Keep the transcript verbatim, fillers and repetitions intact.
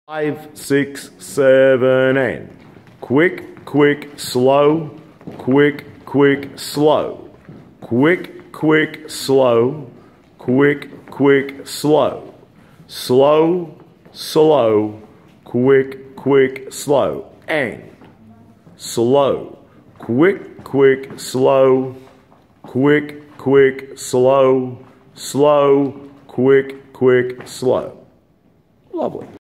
Five, six, seven, and quick, quick, slow, quick, quick, slow, quick, quick, slow, quick, quick, slow, slow, slow, quick, quick, slow, and slow, quick, quick, slow, quick, quick, slow, slow, quick, quick, slow. Lovely.